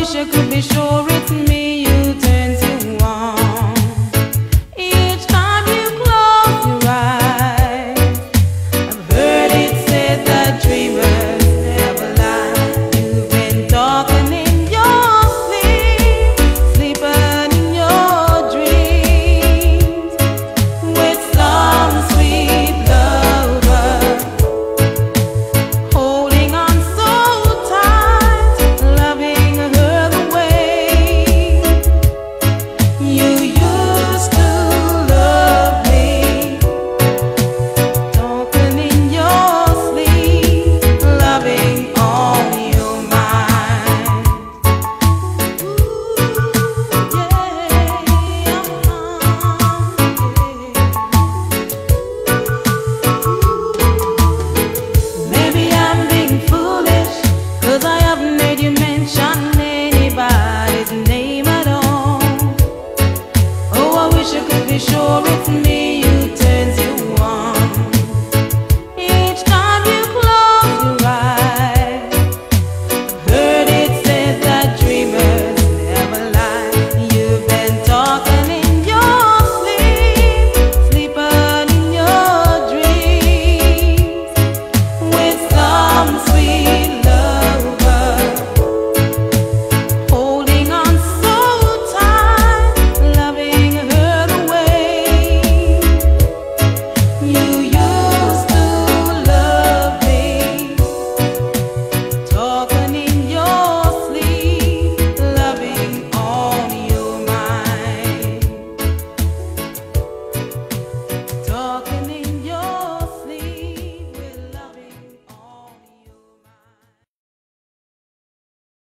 wish I could be sure it's me you turn to on. Each time you close your eyes, I've heard it said that dreamers never lie. You've been talking in your sleep, sleeping in your dreams with some sweet lover, holding on so tight, loving her the way you used to love me. Talking in your sleep, loving on your mind. Maybe I'm being foolish, 'cause I haven't made you mention anybody's name at all. Oh, I wish I could be sure it's me